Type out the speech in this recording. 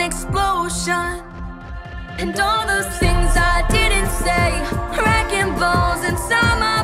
explosion. And all those things I didn't say, wrecking balls inside my